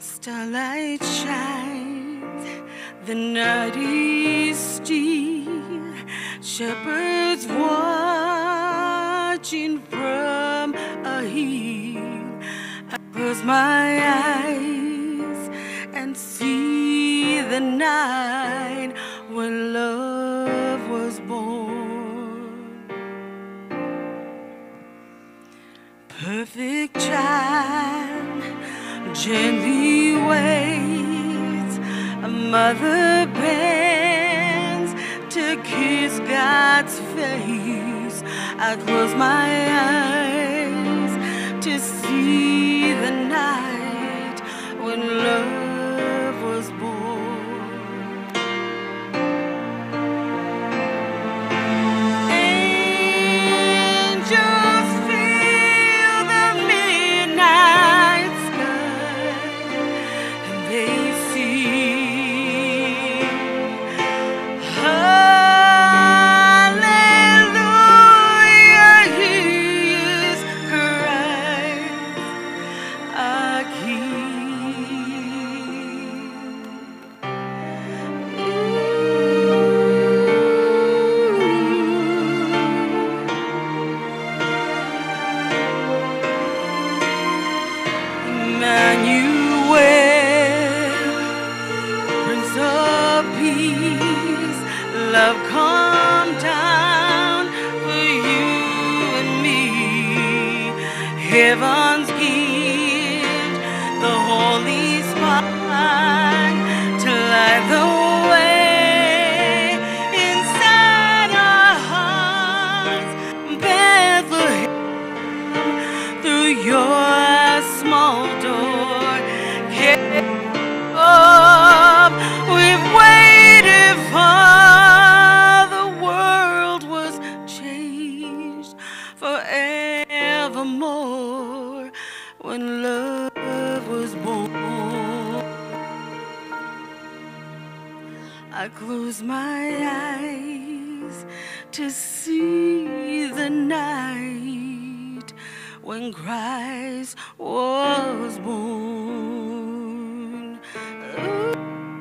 Starlight shines, the night is still, shepherds watching from a hill. I close my eyes and see the night when love was born. Perfect child, gently waits, a mother bends to kiss God's face. I close my eyes to see the night when love was born. Angels fill the midnight sky, and they sing hallelujah. He is Christ our King. Emmanuel, Prince of Peace, love come down for you and me. Heaven's gift, the Holy Spark to light the way inside our hearts. Bethlehem, through your small door, get up. We've waited for. The world was changed forevermore when love was born. I close my eyes to see the night when Christ was born. Ooh.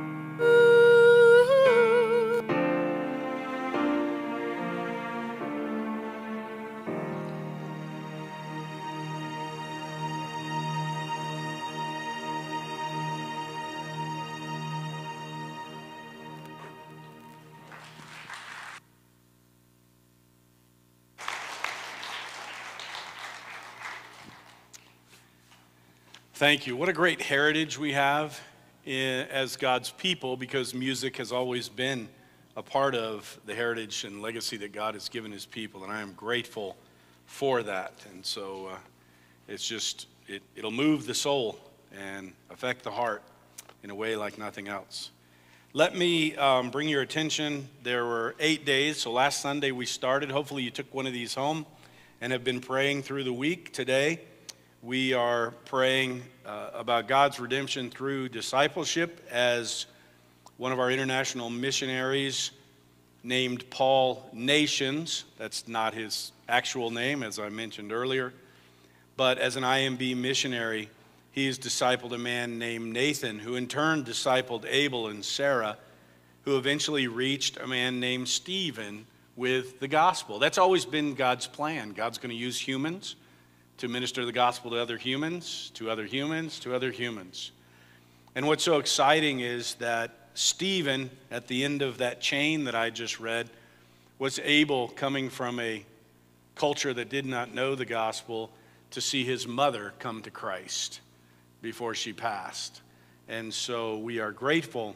Thank you. What a great heritage we have as God's people, because music has always been a part of the heritage and legacy that God has given his people, and I am grateful for that. And so it's just, it'll move the soul and affect the heart in a way like nothing else. Let me bring your attention. There were 8 days, so last Sunday we started. Hopefully you took one of these home and have been praying through the week. Today we are praying about God's redemption through discipleship, as one of our international missionaries named Paul Nations. That's not his actual name, as I mentioned earlier, but as an IMB missionary, he's discipled a man named Nathan, who in turn discipled Abel and Sarah, who eventually reached a man named Stephen with the gospel. That's always been God's plan. God's going to use humans to minister the gospel to other humans, to other humans, to other humans. And what's so exciting is that Stephen, at the end of that chain that I just read, was able, coming from a culture that did not know the gospel, to see his mother come to Christ before she passed. And so we are grateful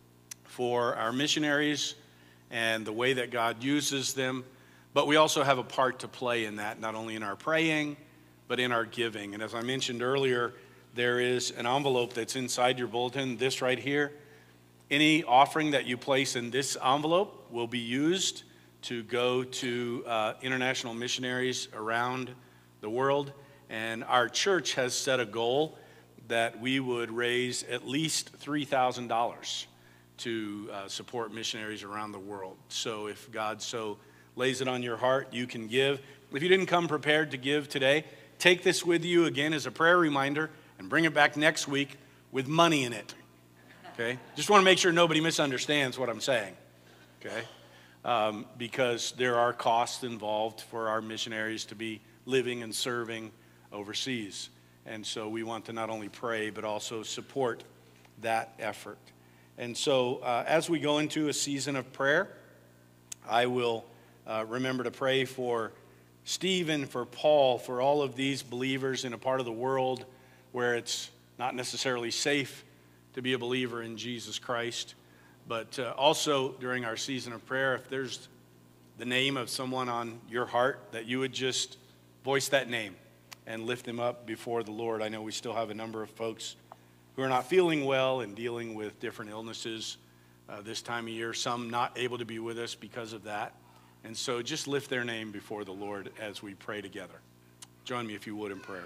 for our missionaries and the way that God uses them, but we also have a part to play in that, not only in our praying, but in our giving. And as I mentioned earlier, there is an envelope that's inside your bulletin, this right here. Any offering that you place in this envelope will be used to go to international missionaries around the world. And our church has set a goal that we would raise at least $3,000 to support missionaries around the world. So if God so lays it on your heart, you can give. If you didn't come prepared to give today, take this with you again as a prayer reminder and bring it back next week with money in it, okay? Just want to make sure nobody misunderstands what I'm saying, okay? Because there are costs involved for our missionaries to be living and serving overseas. And so we want to not only pray, but also support that effort. And so as we go into a season of prayer, I will remember to pray for Stephen, for Paul, for all of these believers in a part of the world where it's not necessarily safe to be a believer in Jesus Christ. But also during our season of prayer, if there's the name of someone on your heart, that you would just voice that name and lift them up before the Lord. I know we still have a number of folks who are not feeling well and dealing with different illnesses this time of year, some not able to be with us because of that. And so just lift their name before the Lord as we pray together. Join me if you would in prayer.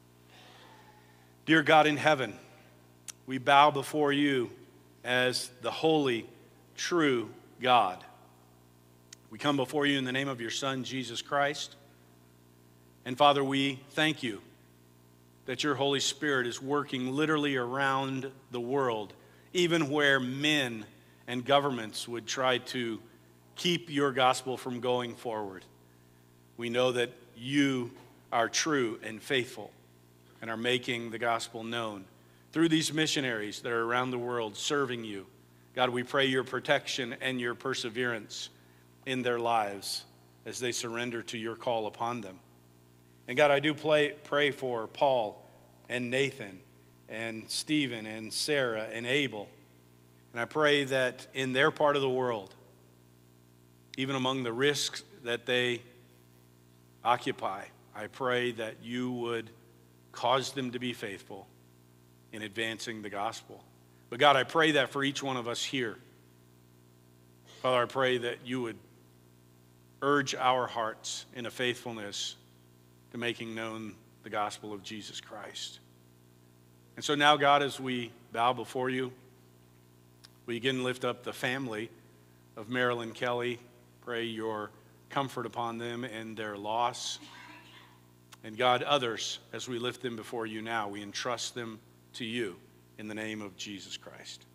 Dear God in heaven, we bow before you as the holy, true God. We come before you in the name of your Son, Jesus Christ. And Father, we thank you that your Holy Spirit is working literally around the world, even where men and governments would try to keep your gospel from going forward. We know that you are true and faithful and are making the gospel known through these missionaries that are around the world serving you. God, we pray your protection and your perseverance in their lives as they surrender to your call upon them. And God, I do pray for Paul and Nathan and Stephen and Sarah and Abel. And I pray that in their part of the world, even among the risks that they occupy, I pray that you would cause them to be faithful in advancing the gospel. But God, I pray that for each one of us here. Father, I pray that you would urge our hearts in a faithfulness to making known the gospel of Jesus Christ. And so now, God, as we bow before you, we again lift up the family of Marilyn Kelly. Pray your comfort upon them and their loss. And God, others, as we lift them before you now, we entrust them to you in the name of Jesus Christ.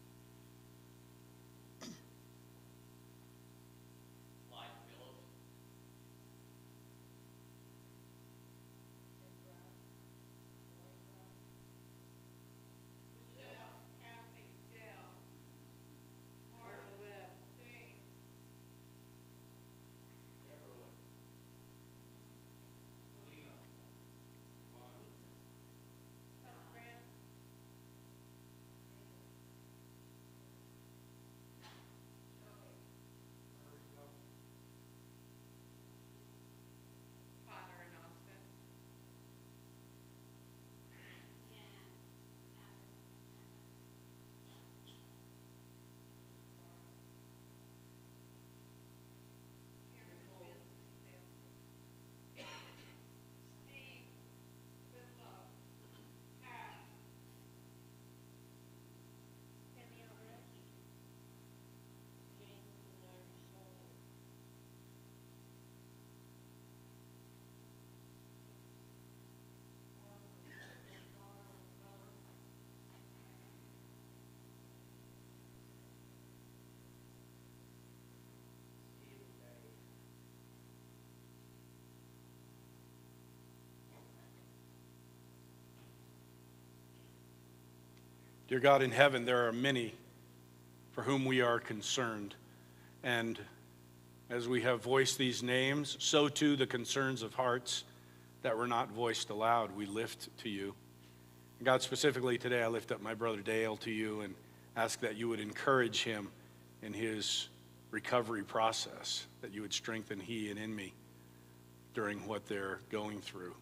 Dear God in heaven, there are many for whom we are concerned. And as we have voiced these names, so too the concerns of hearts that were not voiced aloud, we lift to you. And God, specifically today, I lift up my brother Dale to you and ask that you would encourage him in his recovery process, that you would strengthen he and in me during what they're going through.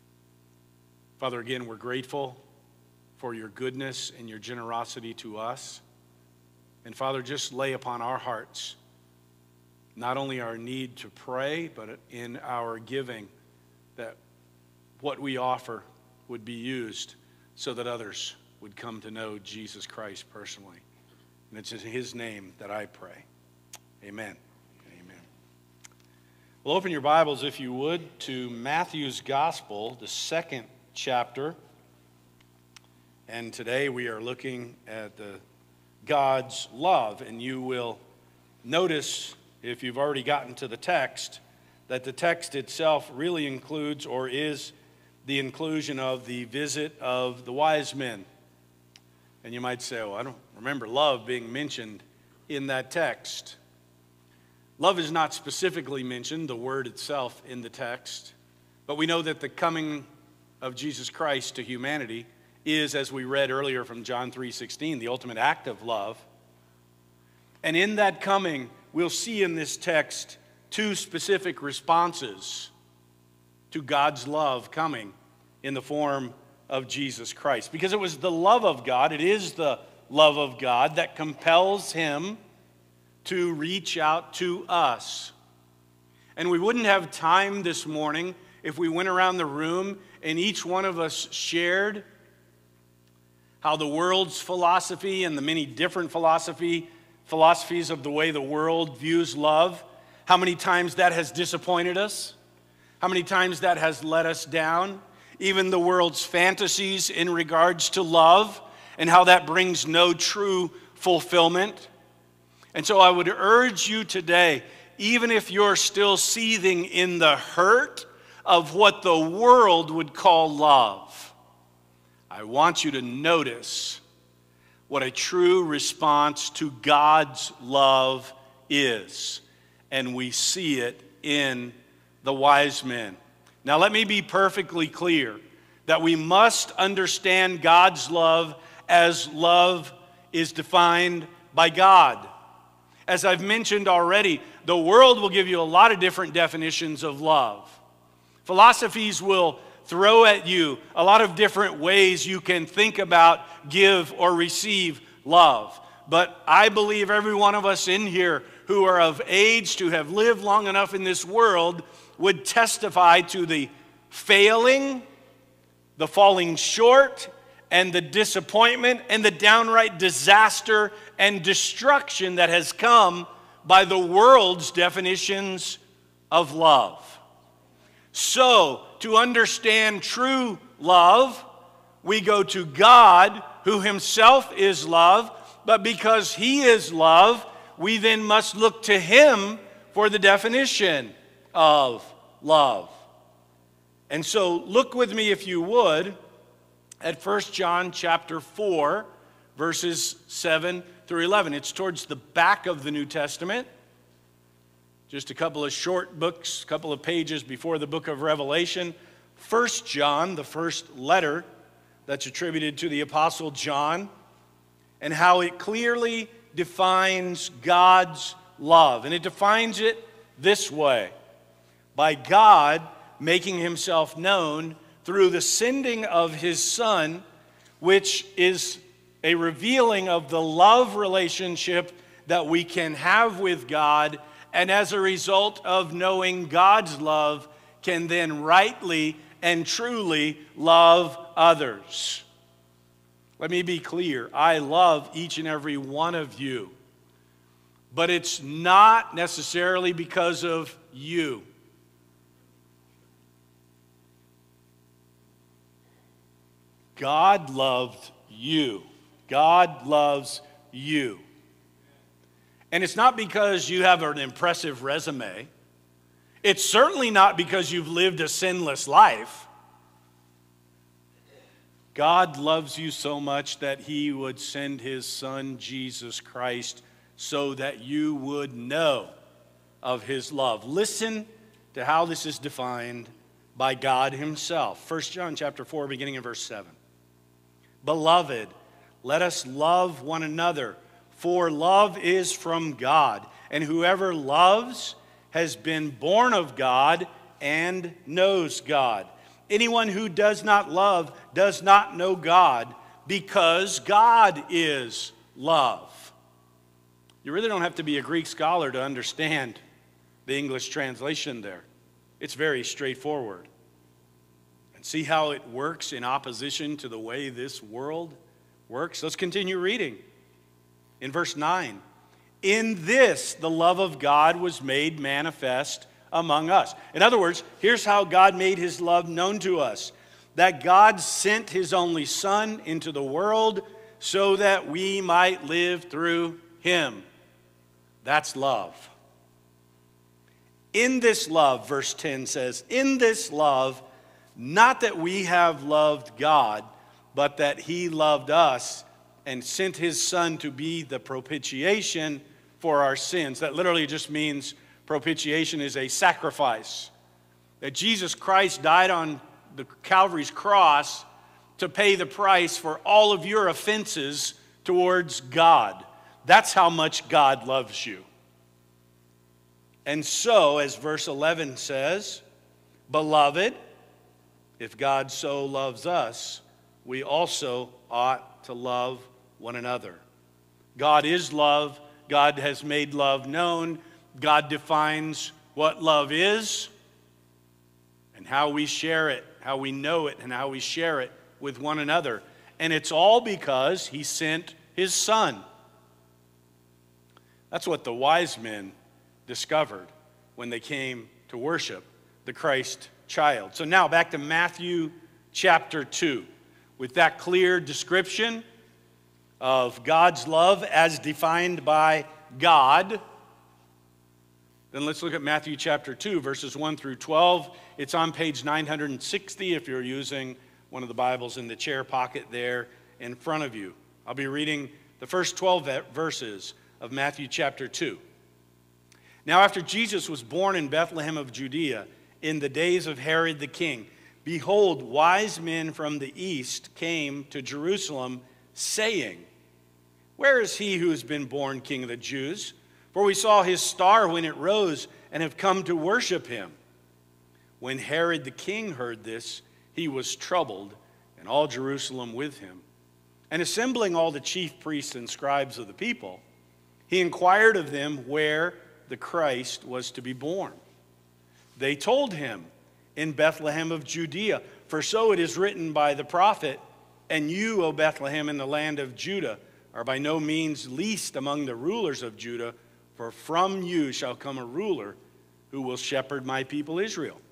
Father, again, we're grateful for your goodness and your generosity to us. And Father, just lay upon our hearts not only our need to pray, but in our giving, that what we offer would be used so that others would come to know Jesus Christ personally. And it's in his name that I pray. Amen. Amen. Well, open your Bibles, if you would, to Matthew's Gospel, the 2nd chapter. And today we are looking at God's love. And you will notice, if you've already gotten to the text, that the text itself really includes or is the inclusion of the visit of the wise men. And you might say, oh, I don't remember love being mentioned in that text. Love is not specifically mentioned, the word itself, in the text. But we know that the coming of Jesus Christ to humanity is, as we read earlier from John 3:16, the ultimate act of love. And in that coming, we'll see in this text two specific responses to God's love coming in the form of Jesus Christ. Because it was the love of God, it is the love of God that compels him to reach out to us. And we wouldn't have time this morning if we went around the room and each one of us shared how the world's philosophy and the many different philosophies of the way the world views love, how many times that has disappointed us, how many times that has let us down, even the world's fantasies in regards to love and how that brings no true fulfillment. And so I would urge you today, even if you're still seething in the hurt of what the world would call love, I want you to notice what a true response to God's love is. And we see it in the wise men. Now let me be perfectly clear that we must understand God's love as love is defined by God. As I've mentioned already, the world will give you a lot of different definitions of love. Philosophies will throw at you a lot of different ways you can think about, give, or receive love. But I believe every one of us in here who are of age to have lived long enough in this world would testify to the failing, the falling short, and the disappointment and the downright disaster and destruction that has come by the world's definitions of love. So, to understand true love, we go to God, who himself is love, but because he is love, we then must look to him for the definition of love. And so, look with me, if you would, at 1 John chapter 4, verses 7 through 11. It's towards the back of the New Testament. Just a couple of short books, a couple of pages before the book of Revelation. 1 John, the first letter that's attributed to the Apostle John, and how it clearly defines God's love. And it defines it this way: by God making himself known through the sending of his Son, which is a revealing of the love relationship that we can have with God, and as a result of knowing God's love, can then rightly and truly love others. Let me be clear, I love each and every one of you, but it's not necessarily because of you. God loved you. God loves you. And it's not because you have an impressive resume. It's certainly not because you've lived a sinless life. God loves you so much that he would send his Son, Jesus Christ, so that you would know of his love. Listen to how this is defined by God himself. 1 John chapter 4, beginning in verse 7. Beloved, let us love one another, for love is from God, and whoever loves has been born of God and knows God. Anyone who does not love does not know God, because God is love. You really don't have to be a Greek scholar to understand the English translation there. It's very straightforward. And see how it works in opposition to the way this world works? Let's continue reading. In verse 9, in this the love of God was made manifest among us. In other words, here's how God made his love known to us: that God sent his only Son into the world so that we might live through him. That's love. In this love, verse 10 says, in this love, not that we have loved God, but that he loved us and sent his Son to be the propitiation for our sins. That literally just means propitiation is a sacrifice. That Jesus Christ died on the Calvary's cross to pay the price for all of your offenses towards God. That's how much God loves you. And so, as verse 11 says, beloved, if God so loves us, we also ought to love one another. God is love. God has made love known. God defines what love is and how we share it, how we know it, and how we share it with one another. And it's all because he sent his Son. That's what the wise men discovered when they came to worship the Christ child. So now back to Matthew chapter 2. With that clear description of God's love as defined by God, then let's look at Matthew chapter 2, verses 1 through 12. It's on page 960 if you're using one of the Bibles in the chair pocket there in front of you. I'll be reading the first 12 verses of Matthew chapter 2. Now after Jesus was born in Bethlehem of Judea, in the days of Herod the king, behold, wise men from the east came to Jerusalem, saying, where is he who has been born King of the Jews? For we saw his star when it rose and have come to worship him. When Herod the king heard this, he was troubled, and all Jerusalem with him. And assembling all the chief priests and scribes of the people, he inquired of them where the Christ was to be born. They told him, in Bethlehem of Judea, for so it is written by the prophet, and you, O Bethlehem, in the land of Judah, are by no means least among the rulers of Judah, for from you shall come a ruler who will shepherd my people Israel.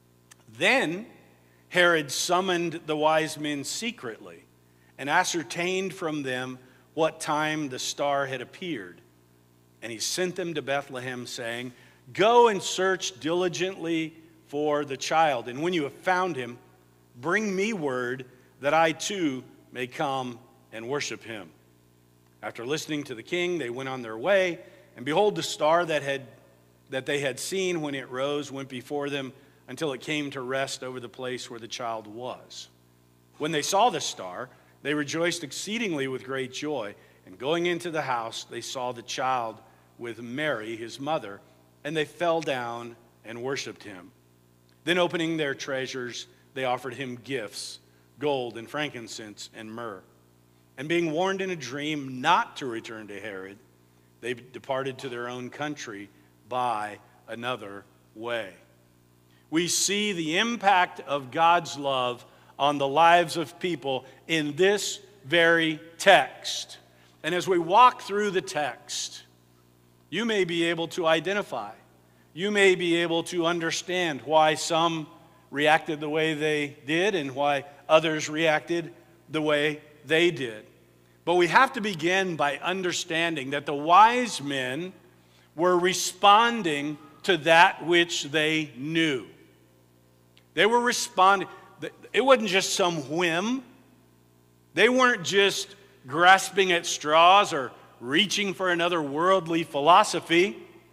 Then Herod summoned the wise men secretly and ascertained from them what time the star had appeared. And he sent them to Bethlehem, saying, go and search diligently for the child, and when you have found him, bring me word that I too may come and worship him. After listening to the king, they went on their way, and behold, the star that they had seen when it rose went before them until it came to rest over the place where the child was. When they saw the star, they rejoiced exceedingly with great joy, and going into the house, they saw the child with Mary, his mother, and they fell down and worshiped him. Then opening their treasures, they offered him gifts, gold and frankincense and myrrh. And being warned in a dream not to return to Herod, they departed to their own country by another way. We see the impact of God's love on the lives of people in this very text. And as we walk through the text, you may be able to identify. You may be able to understand why some reacted the way they did and why others reacted the way they did. But we have to begin by understanding that the wise men were responding to that which they knew. They were responding. It wasn't just some whim. They weren't just grasping at straws or reaching for another worldly philosophy.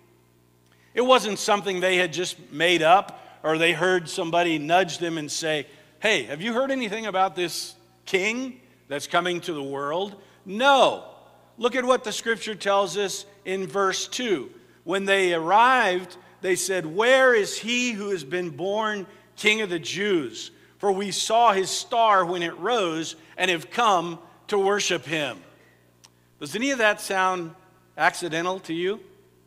It wasn't something they had just made up, or they heard somebody nudge them and say, hey, have you heard anything about this king that's coming to the world? No. Look at what the scripture tells us in verse 2. When they arrived, they said, where is he who has been born King of the Jews? For we saw his star when it rose and have come to worship him. Does any of that sound accidental to you?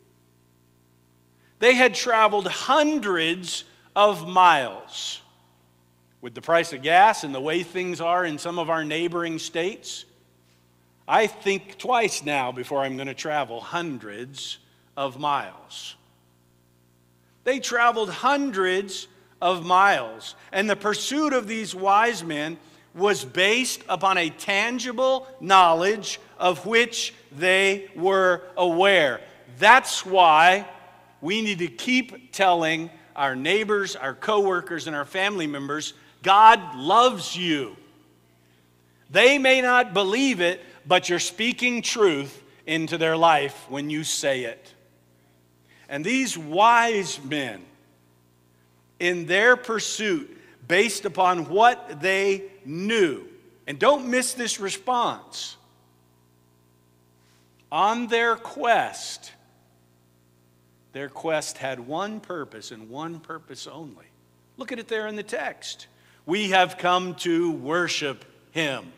They had traveled hundreds of miles. With the price of gas and the way things are in some of our neighboring states, I think twice now before I'm going to travel hundreds of miles. They traveled hundreds of miles. And the pursuit of these wise men was based upon a tangible knowledge of which they were aware. That's why we need to keep telling our neighbors, our coworkers, and our family members, God loves you. They may not believe it, but you're speaking truth into their life when you say it. And these wise men, in their pursuit, based upon what they knew, and don't miss this response, on their quest had one purpose and one purpose only. Look at it there in the text. We have come to worship him.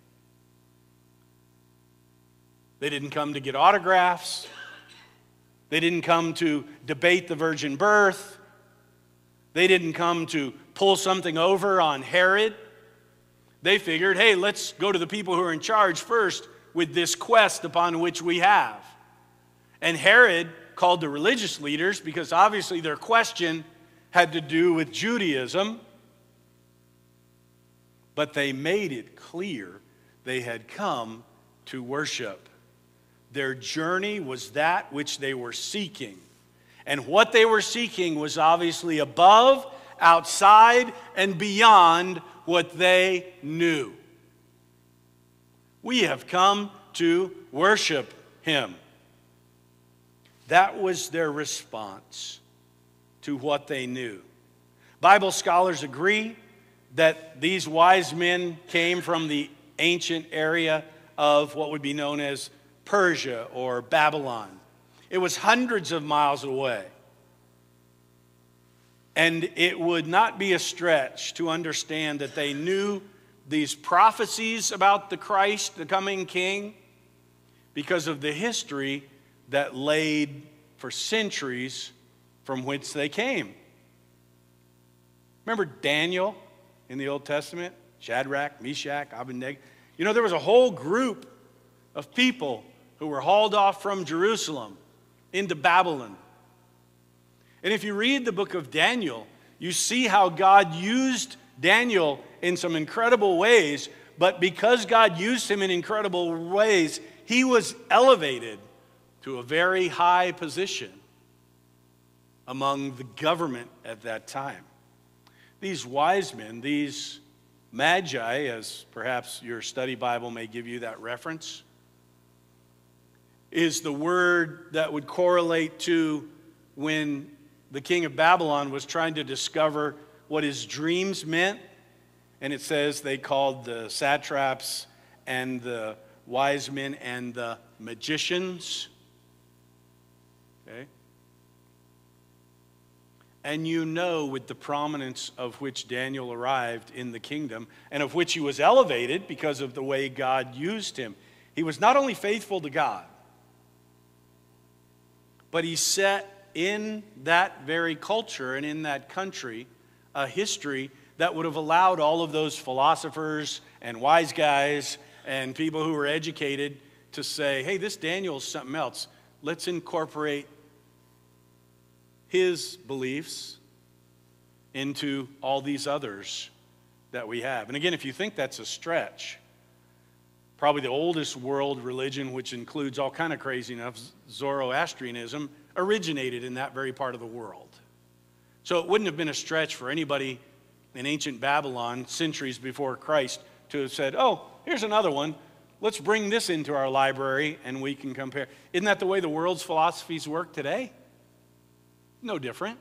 They didn't come to get autographs. They didn't come to debate the virgin birth. They didn't come to pull something over on Herod. They figured, hey, let's go to the people who are in charge first with this quest upon which we have. And Herod called the religious leaders because obviously their question had to do with Judaism. But they made it clear they had come to worship. Their journey was that which they were seeking. And what they were seeking was obviously above, outside, and beyond what they knew. We have come to worship him. That was their response to what they knew. Bible scholars agree that these wise men came from the ancient area of what would be known as Persia or Babylon. It was hundreds of miles away. And it would not be a stretch to understand that they knew these prophecies about the Christ, the coming King, because of the history that laid for centuries from which they came. Remember Daniel in the Old Testament? Shadrach, Meshach, Abednego. You know, there was a whole group of people who were hauled off from Jerusalem into Babylon. And if you read the book of Daniel, you see how God used Daniel in some incredible ways, but because God used him in incredible ways, he was elevated to a very high position among the government at that time. These wise men, these magi, as perhaps your study Bible may give you that reference, is the word that would correlate to when the king of Babylon was trying to discover what his dreams meant. And it says they called the satraps and the wise men and the magicians. Okay? And you know, with the prominence of which Daniel arrived in the kingdom, and of which he was elevated because of the way God used him, he was not only faithful to God, but he set in that very culture and in that country a history that would have allowed all of those philosophers and wise guys and people who were educated to say, hey, this Daniel's something else. Let's incorporate his beliefs into all these others that we have. And again, if you think that's a stretch, probably the oldest world religion, which includes all kind of craziness, Zoroastrianism, originated in that very part of the world. So it wouldn't have been a stretch for anybody in ancient Babylon, centuries before Christ, to have said, oh, here's another one. Let's bring this into our library and we can compare. Isn't that the way the world's philosophies work today? No different.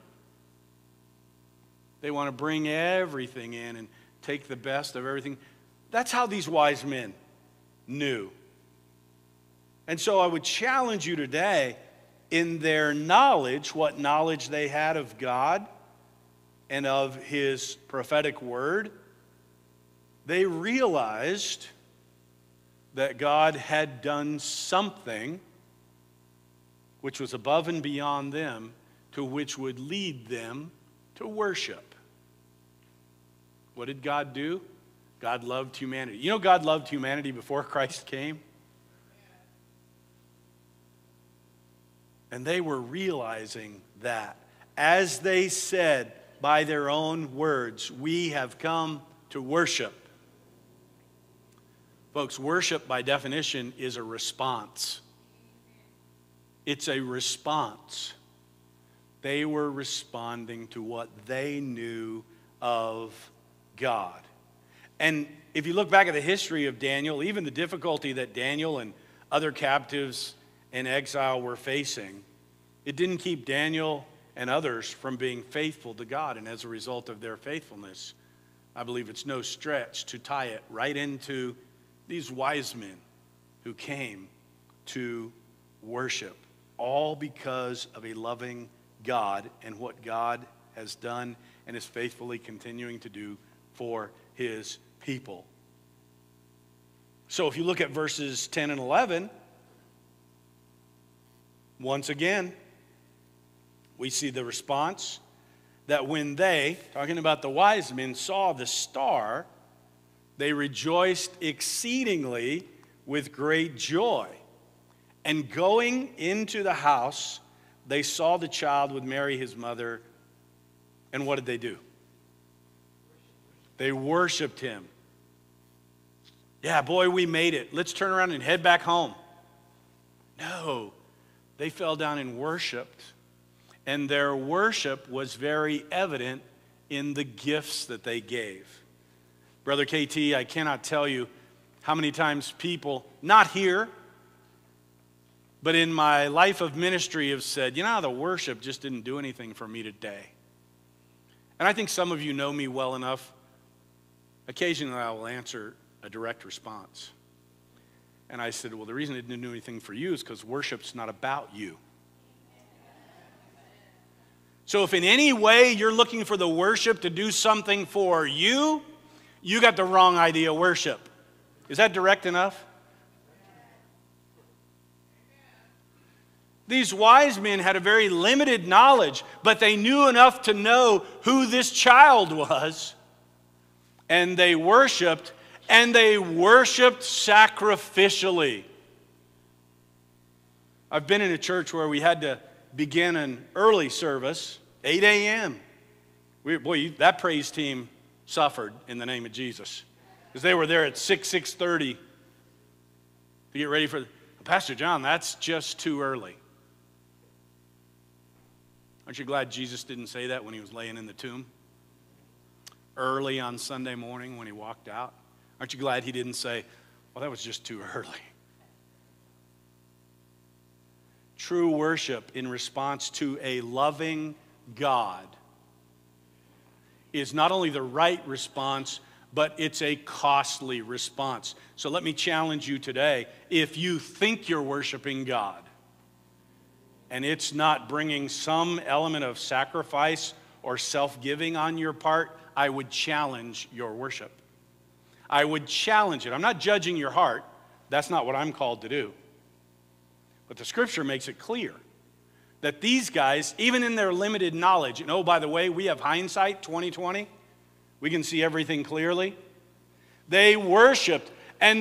They want to bring everything in and take the best of everything. That's how these wise men knew. And so I would challenge you today, in their knowledge, what knowledge they had of God and of his prophetic word, they realized that God had done something which was above and beyond them, to which would lead them to worship. What did God do? God loved humanity. You know, God loved humanity before Christ came. And they were realizing that as they said, by their own words, we have come to worship. Folks, worship by definition is a response. It's a response. They were responding to what they knew of God. And if you look back at the history of Daniel, even the difficulty that Daniel and other captives in exile were facing, it didn't keep Daniel and others from being faithful to God. And as a result of their faithfulness, I believe it's no stretch to tie it right into these wise men who came to worship, all because of a loving God and what God has done and is faithfully continuing to do for his people. So if you look at verses 10 and 11, once again, we see the response that when they, talking about the wise men, saw the star, they rejoiced exceedingly with great joy. And going into the house, they saw the child with Mary, his mother. And what did they do? They worshiped him. Yeah, boy, we made it. Let's turn around and head back home. No, they fell down and worshiped. And their worship was very evident in the gifts that they gave. Brother KT, I cannot tell you how many times people, not here, but in my life of ministry, have said, you know, the worship just didn't do anything for me today. And I think some of you know me well enough. Occasionally I will answer a direct response. And I said, well, the reason it didn't do anything for you is because worship's not about you. So if in any way you're looking for the worship to do something for you, you got the wrong idea of worship. Is that direct enough? These wise men had a very limited knowledge, but they knew enough to know who this child was. And they worshiped, and they worshiped sacrificially. I've been in a church where we had to begin an early service, 8 a.m. That praise team suffered in the name of Jesus. Because they were there at 6:30 to get ready for, Pastor John, that's just too early. Aren't you glad Jesus didn't say that when he was laying in the tomb? Early on Sunday morning when he walked out. Aren't you glad he didn't say, well, that was just too early? True worship in response to a loving God is not only the right response, but it's a costly response. So let me challenge you today. If you think you're worshiping God, and it's not bringing some element of sacrifice or self-giving on your part, I would challenge your worship. I would challenge it. I'm not judging your heart. That's not what I'm called to do. But the scripture makes it clear that these guys, even in their limited knowledge, and oh, by the way, we have hindsight 2020. We can see everything clearly. They worshiped and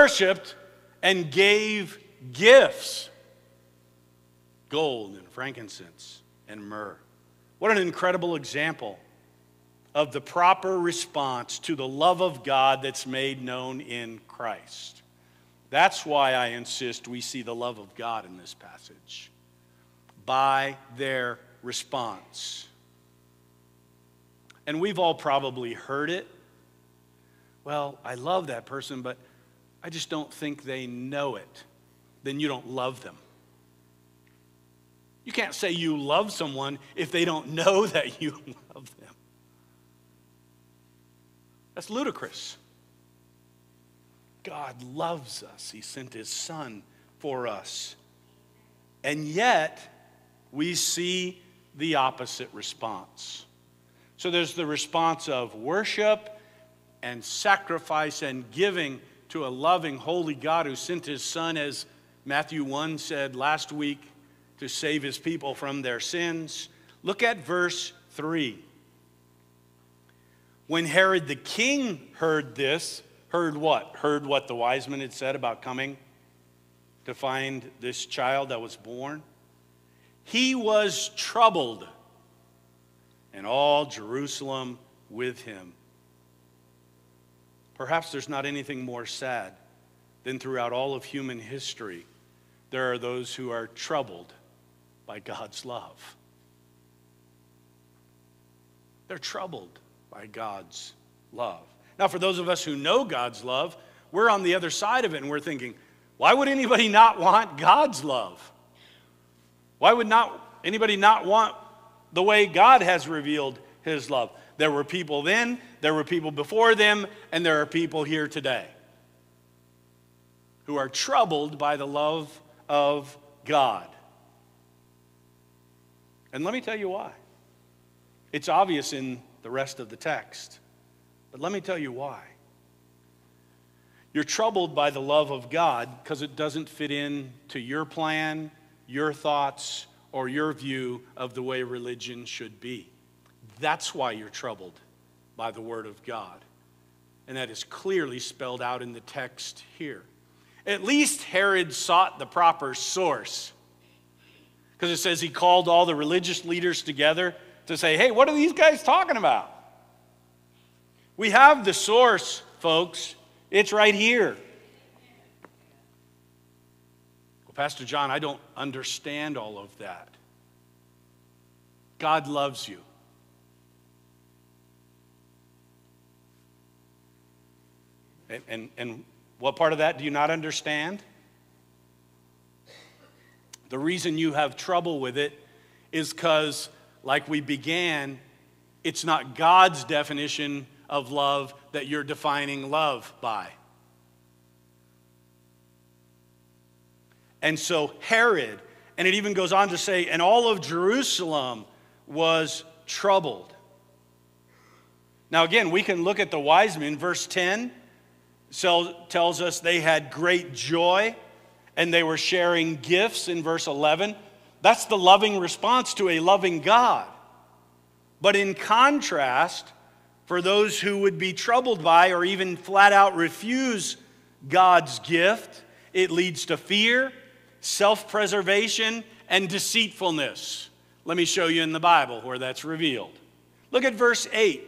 gave gifts. Gold and frankincense and myrrh. What an incredible example of the proper response to the love of God that's made known in Christ. That's why I insist we see the love of God in this passage. By their response. And we've all probably heard it. Well, I love that person, but I just don't think they know it. Then you don't love them. You can't say you love someone if they don't know that you love them. That's ludicrous. God loves us. He sent his son for us. And yet, we see the opposite response. So there's the response of worship and sacrifice and giving to a loving, holy God who sent his son, as Matthew 1 said last week, to save his people from their sins. Look at verse 3. When Herod the king heard this, heard what? Heard what the wise men had said about coming to find this child that was born. He was troubled. and all Jerusalem with him. Perhaps there's not anything more sad than throughout all of human history, there are those who are troubled by God's love. They're troubled by God's love. Now, for those of us who know God's love, we're on the other side of it, and we're thinking, why would anybody not want God's love? Why would anybody not want the way God has revealed his love? There were people then, there were people before them, and there are people here today who are troubled by the love of God. And let me tell you why. It's obvious in the rest of the text, but let me tell you why. You're troubled by the love of God because it doesn't fit in to your plan, your thoughts, or your view of the way religion should be. That's why you're troubled by the Word of God. And that is clearly spelled out in the text here. At least Herod sought the proper source, because it says he called all the religious leaders together to say, hey, what are these guys talking about? We have the source, folks. It's right here. Well, Pastor John, I don't understand all of that. God loves you. And what part of that do you not understand? The reason you have trouble with it is because, like we began, it's not God's definition of love that you're defining love by. And so Herod, and it even goes on to say, and all of Jerusalem was troubled. Now again, we can look at the wise men. Verse 10 tells us they had great joy and they were sharing gifts in verse 11. That's the loving response to a loving God. But in contrast, for those who would be troubled by or even flat out refuse God's gift, it leads to fear, self-preservation, and deceitfulness. Let me show you in the Bible where that's revealed. Look at verse 8.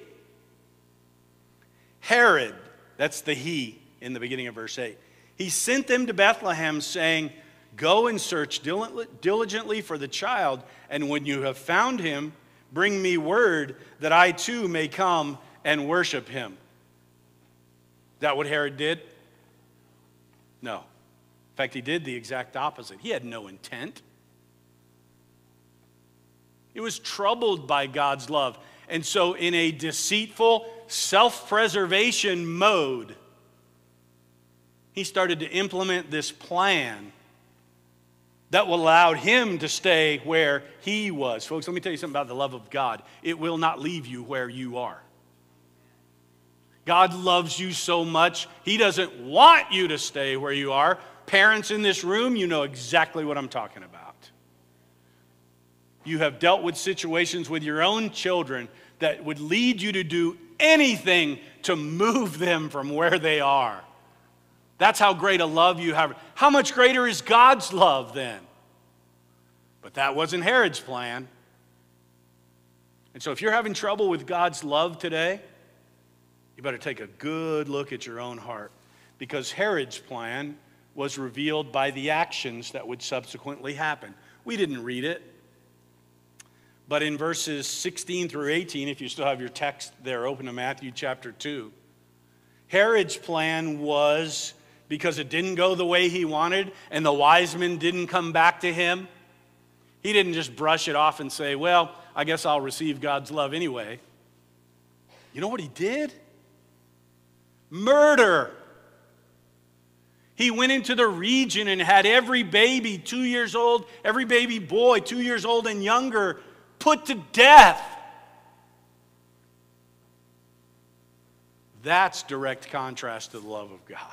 Herod, that's the he in the beginning of verse 8. He sent them to Bethlehem saying, go and search diligently for the child, and when you have found him, bring me word that I too may come and worship him. Is that what Herod did? No. In fact, he did the exact opposite. He had no intent. He was troubled by God's love. And so in a deceitful, self-preservation mode, he started to implement this plan that will allow him to stay where he was. Folks, let me tell you something about the love of God. It will not leave you where you are. God loves you so much, he doesn't want you to stay where you are. Parents in this room, you know exactly what I'm talking about. You have dealt with situations with your own children that would lead you to do anything to move them from where they are. That's how great a love you have. How much greater is God's love then? But that wasn't Herod's plan. And so if you're having trouble with God's love today, you better take a good look at your own heart, because Herod's plan was revealed by the actions that would subsequently happen. We didn't read it, but in verses 16 through 18, if you still have your text there, open to Matthew chapter 2. Herod's plan was, because it didn't go the way he wanted and the wise men didn't come back to him, he didn't just brush it off and say, well, I guess I'll receive God's love anyway. You know what he did? Murder. He went into the region and had every baby 2 years old, every baby boy 2 years old and younger put to death. That's direct contrast to the love of God.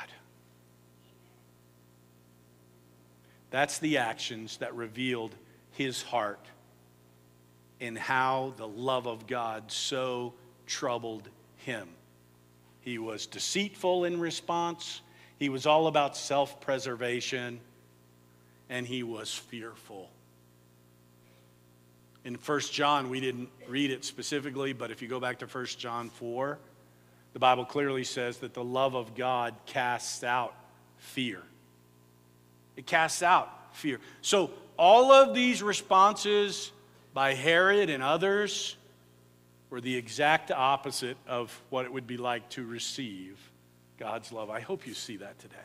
That's the actions that revealed his heart and how the love of God so troubled him. He was deceitful in response. He was all about self-preservation. And he was fearful. In 1 John, we didn't read it specifically, but if you go back to 1 John 4, the Bible clearly says that the love of God casts out fear. It casts out fear. So all of these responses by Herod and others were the exact opposite of what it would be like to receive God's love. I hope you see that today.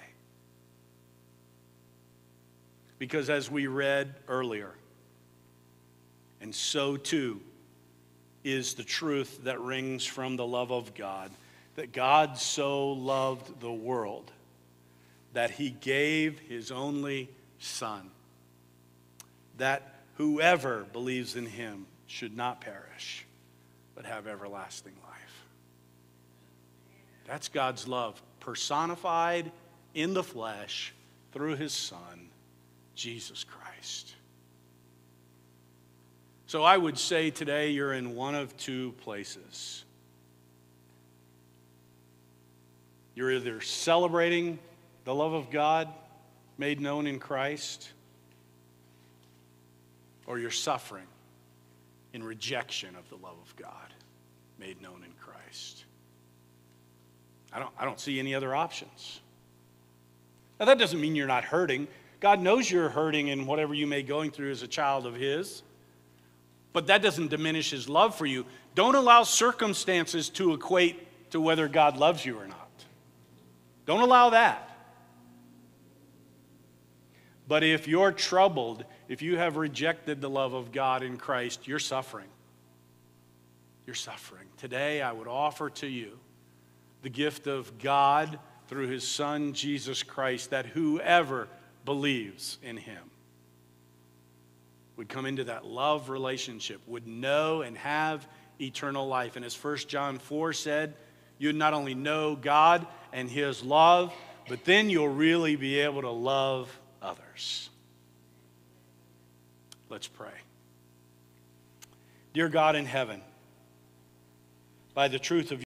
Because as we read earlier, and so too is the truth that rings from the love of God, that God so loved the world that he gave his only Son, that whoever believes in him should not perish, but have everlasting life. That's God's love personified in the flesh through his Son, Jesus Christ. So I would say today you're in one of two places. You're either celebrating the love of God made known in Christ, or you're suffering in rejection of the love of God made known in Christ. I don't see any other options. Now that doesn't mean you're not hurting. God knows you're hurting in whatever you may be going through as a child of his. But that doesn't diminish his love for you. Don't allow circumstances to equate to whether God loves you or not. Don't allow that. But if you're troubled, if you have rejected the love of God in Christ, you're suffering. You're suffering. Today, I would offer to you the gift of God through his Son, Jesus Christ, that whoever believes in him would come into that love relationship, would know and have eternal life. And as 1 John 4 said, you'd not only know God and his love, but then you'll really be able to love others. Let's pray. Dear God in heaven, by the truth of